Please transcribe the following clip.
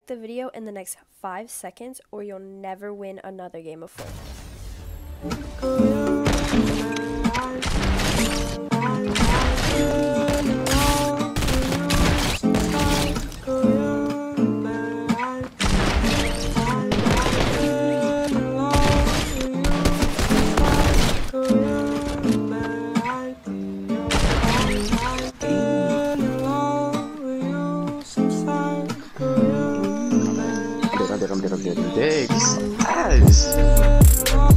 the video in the next 5 seconds or you'll never win another game of Fortnite. Cadê? Que saudades!